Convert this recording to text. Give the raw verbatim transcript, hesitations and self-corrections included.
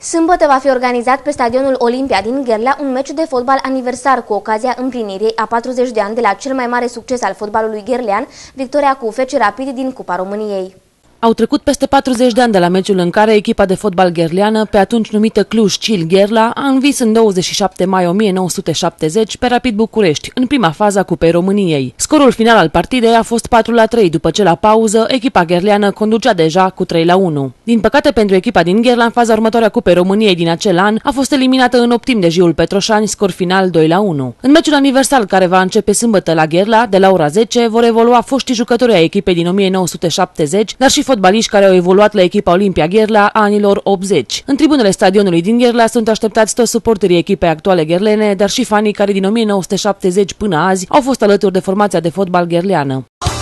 Sâmbătă va fi organizat pe stadionul Olimpia din Gherlea un meci de fotbal aniversar cu ocazia împlinirii a patruzeci de ani de la cel mai mare succes al fotbalului gherlean, victoria cu F C Rapid din Cupa României. Au trecut peste patruzeci de ani de la meciul în care echipa de fotbal gherleană, pe atunci numită Cluj-Cil Gherla, a învins în douăzeci și șapte mai o mie nouă sute șaptezeci pe Rapid București, în prima fază a Cupei României. Scorul final al partidei a fost patru la trei, după ce la pauză echipa gherleană conducea deja cu trei la unu. Din păcate pentru echipa din Gherla, în faza următoare a Cupei României din acel an, a fost eliminată în optim de Jiul Petroșani, scor final doi la unu. În meciul aniversar care va începe sâmbătă la Gherla, de la ora zece, vor evolua foștii jucători ai echipei din o mie nouă sute șaptezeci, dar și fotbaliști care au evoluat la echipa Olimpia Gherla a anilor optzeci. În tribunele stadionului din Gherla sunt așteptați toți suporterii echipei actuale gherlene, dar și fanii care din o mie nouă sute șaptezeci până azi au fost alături de formația de fotbal gherleană.